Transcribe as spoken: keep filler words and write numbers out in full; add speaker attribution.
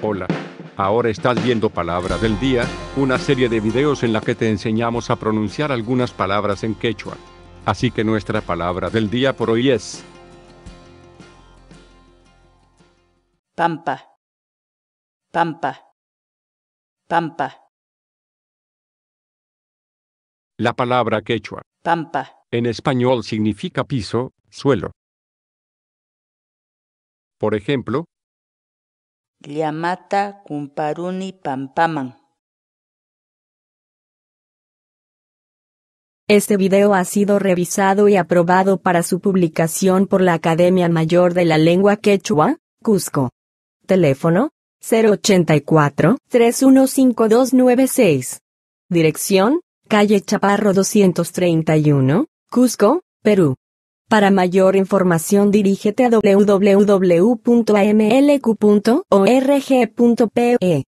Speaker 1: Hola. Ahora estás viendo Palabra del Día, una serie de videos en la que te enseñamos a pronunciar algunas palabras en quechua. Así que nuestra palabra del día por hoy es
Speaker 2: Pampa. Pampa. Pampa.
Speaker 1: la palabra quechua.
Speaker 2: Pampa.
Speaker 1: En español significa piso, suelo. Por ejemplo,
Speaker 2: Llamata kumparuni pampaman.
Speaker 3: Este video ha sido revisado y aprobado para su publicación por la Academia Mayor de la Lengua Quechua, Cusco. Teléfono: cero ochenta y cuatro, tres uno cinco dos nueve seis. Dirección: calle Chaparro doscientos treinta y uno, Cusco, Perú. Para mayor información dirígete a doble u doble u doble u punto a m l q punto org punto p e.